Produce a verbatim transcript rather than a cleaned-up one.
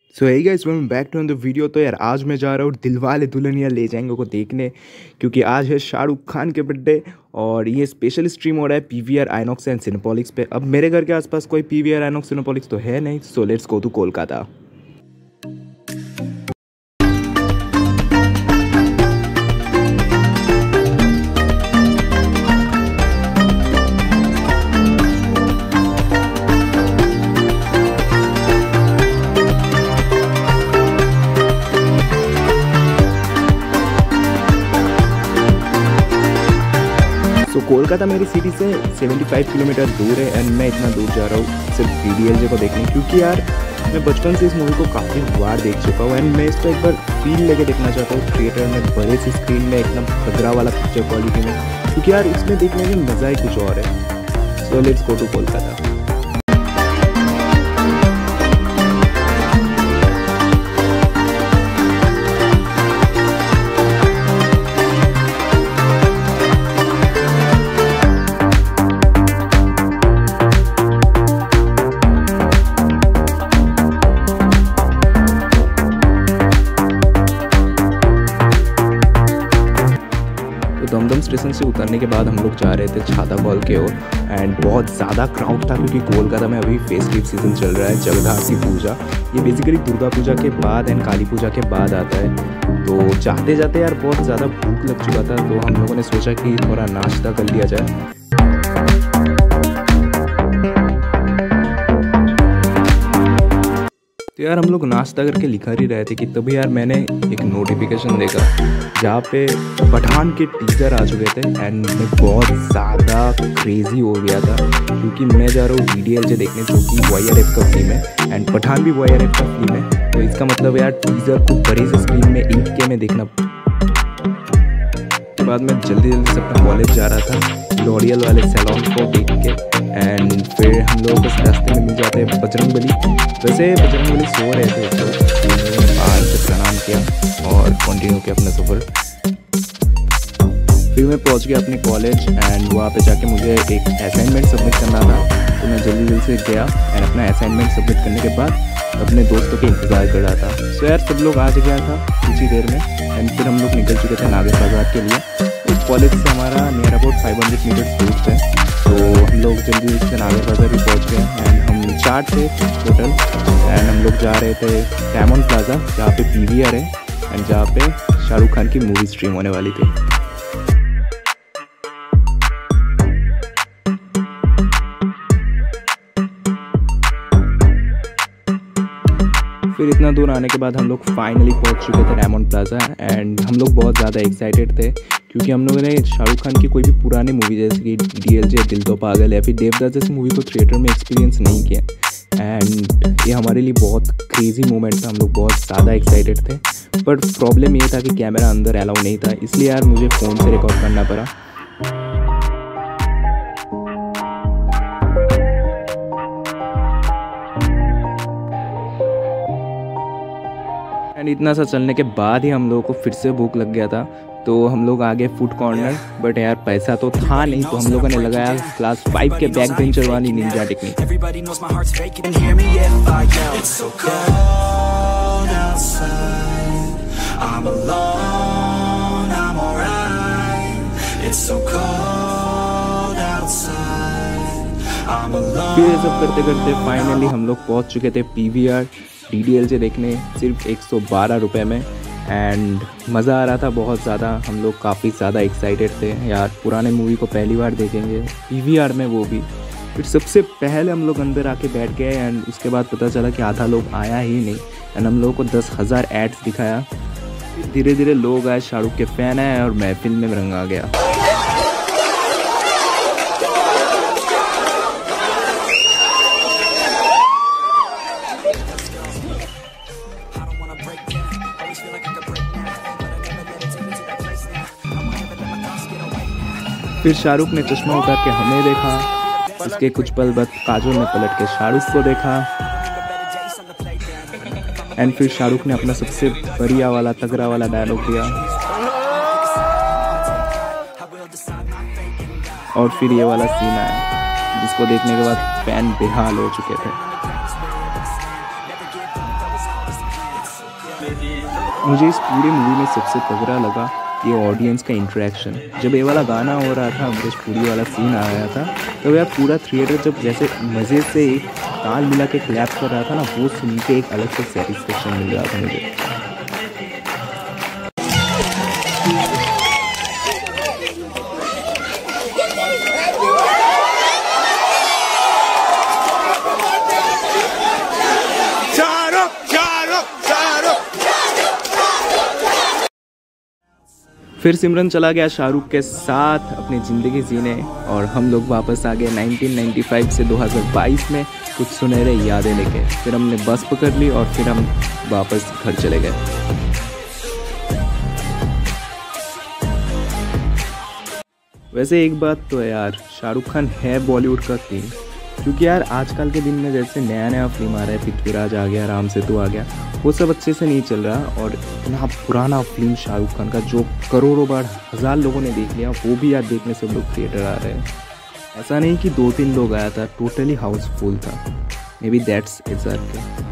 सो है guys, welcome back to the video. तो यार आज मैं जा रहा हूँ दिलवाले दुल्हनिया ले जाएंगे को देखने, क्योंकि आज है शाहरुख खान के बर्थडे और ये स्पेशल स्ट्रीम हो रहा है पीवीआर आइनॉक्स एंड सिनेपोलिक्स पे। अब मेरे घर के आसपास कोई पीवीआर आइनॉक्स सिनेपोलिक्स तो है नहीं, so let's go to Kolkata. तो कोलकाता मेरी सिटी से पचहत्तर किलोमीटर दूर है एंड मैं इतना दूर जा रहा हूँ सिर्फ डीडीएलजे को देखने, क्योंकि यार मैं बचपन से इस मूवी को काफ़ी बार देख चुका हूँ एंड मैं इसको एक बार फील लेके देखना चाहता हूँ थिएटर में, बड़े सी स्क्रीन में, एकदम खतरा वाला पिक्चर क्वालिटी में, क्योंकि यार इसमें देखने में मज़ा ही कुछ और है। So let's go to Kolkata. Dum Dum station से उतरने के बाद हम लोग जा रहे थे छाता कॉल के ओर एंड बहुत ज़्यादा क्राउड था, क्योंकि कोलकाता में अभी फेस्टिव सीजन चल रहा है, जगद्धात्री पूजा। ये बेसिकली दुर्गा पूजा के बाद एंड काली पूजा के बाद आता है। तो जाते जाते यार बहुत ज़्यादा भूख लग चुका था, तो हम लोगों ने सोचा कि थोड़ा नाश्ता कर लिया जाए। तो यार हम लोग नाश्ता करके लिखा ही रहे थे कि तभी यार मैंने एक नोटिफिकेशन देखा जहाँ पे पठान के टीजर आ चुके थे एंड मैं बहुत ज़्यादा क्रेजी हो गया था, क्योंकि मैं जा रहा हूँ डीडीएलजे देखने, जो कि वाई आर एफ का फिल्म है एंड पठान भी वाई आर एफ का फिल्म है। तो इसका मतलब यार टीजर को बड़ी सी स्क्रीन में एट के में देखना। के बाद मैं जल्दी जल्दी से अपना कॉलेज जा रहा था लॉरियल वाले सैलून को देख के एंड फिर हम लोगों को रास्ते में मिल जाते हैं बजरंगबली। वैसे बजरंगबली सो रहे थे तो बाहर से प्रणाम किया और कंटिन्यू किया अपना सफ़र। फिर मैं पहुंच गया अपने कॉलेज एंड वहाँ पे जाके मुझे एक असाइनमेंट सबमिट करना था, तो मैं जल्दी जल्दी से गया एंड अपना असाइनमेंट सबमिट करने के बाद अपने दोस्तों के इंतज़ार कर रहा था। सो यार सब लोग आ गया था कुछ ही देर में एंड फिर हम लोग निकल चुके थे नागेश बाजार के लिए। उस कॉलेज से हमारा near about five hundred metre दूर थे, तो हम लोग जल्दी जल्दी से नागेश बाजार भी पहुँच गए एंड हम चार थे टोटल एंड हम लोग जा रहे थे डायमंड प्लाजा, जहाँ पे पीवीआर है एंड जहाँ पे शाहरुख खान की मूवी स्ट्रीम होने वाली थी। फिर इतना दूर आने के बाद हम लोग फाइनली पहुंच चुके थे डायमंड प्लाजा एंड हम लोग बहुत ज़्यादा एक्साइटेड थे, क्योंकि हम लोगों ने शाहरुख खान की कोई भी पुरानी मूवी जैसे कि डीडीएलजे, दिल तो पागल या फिर देवदास जैसी मूवी को थिएटर में एक्सपीरियंस नहीं किया एंड ये हमारे लिए बहुत क्रेजी मोमेंट था। हम लोग बहुत ज़्यादा एक्साइटेड थे, बट प्रॉब्लम ये था कि कैमरा अंदर अलाउ नहीं था, इसलिए यार मुझे फ़ोन से रिकॉर्ड करना पड़ा। एंड इतना सा चलने के बाद ही हम लोगों को फिर से भूख लग गया था, तो हम लोग आ गए फूड कॉर्नर, बट यार पैसा तो था नहीं, तो हम लोगों ने लगाया क्लास फाइव के बैक बेंचर वाली निंजा टेक्निक। फिर ये सब करते करते फाइनली हम लोग पहुंच चुके थे पीवीआर डीडीएलजे देखने सिर्फ एक सौ बारह रुपये में एंड मज़ा आ रहा था बहुत ज़्यादा। हम लोग काफ़ी ज़्यादा एक्साइटेड थे यार, पुराने मूवी को पहली बार देखेंगे पीवीआर में, वो भी। फिर सबसे पहले हम लोग अंदर आके बैठ गए एंड उसके बाद पता चला कि आधा लोग आया ही नहीं एंड हम लोगों को दस हज़ार एड्स दिखाया। फिर धीरे धीरे लोग आए, शाहरुख के फ़ैन आए और महफिल में रंग आ गया। फिर शाहरुख ने चश्मा उतार के हमें देखा, उसके कुछ पल बाद काजोल ने पलट के शाहरुख को देखा एंड फिर शाहरुख ने अपना सबसे बढ़िया वाला तगड़ा वाला डायलॉग दिया और फिर ये वाला सीन आया जिसको देखने के बाद फैन बेहाल हो चुके थे। मुझे इस पूरे मूवी में सबसे तगड़ा लगा ये ऑडियंस का इंटरेक्शन। जब ये वाला गाना हो रहा था, अमरीश पुरी वाला सीन आया था, तो यार पूरा थिएटर जब जैसे मज़े से एक ताल मिला के क्लैप कर रहा था ना, वो सुन के एक अलग से सेटिस्फेक्शन मिल रहा था मुझे। फिर सिमरन चला गया शाहरुख के साथ अपनी ज़िंदगी जीने और हम लोग वापस आ गए नाइनटीन नाइंटी फाइव से दो हज़ार बाईस में कुछ सुनहरे यादें लेके। फिर हमने बस पकड़ ली और फिर हम वापस घर चले गए। वैसे एक बात तो है यार, शाहरुख खान है बॉलीवुड का किंग, क्योंकि यार आजकल के दिन में जैसे नया नया फिल्म आ रहा है, पृथ्वीराज आ गया, राम सेतु आ गया, वो सब अच्छे से नहीं चल रहा। और इतना पुराना फिल्म शाहरुख खान का जो करोड़ों बार हज़ार लोगों ने देख लिया, वो भी यार देखने सब लोग थिएटर आ रहे हैं। ऐसा नहीं कि दो तीन लोग आया था, टोटली हाउसफुल था। May be that's it's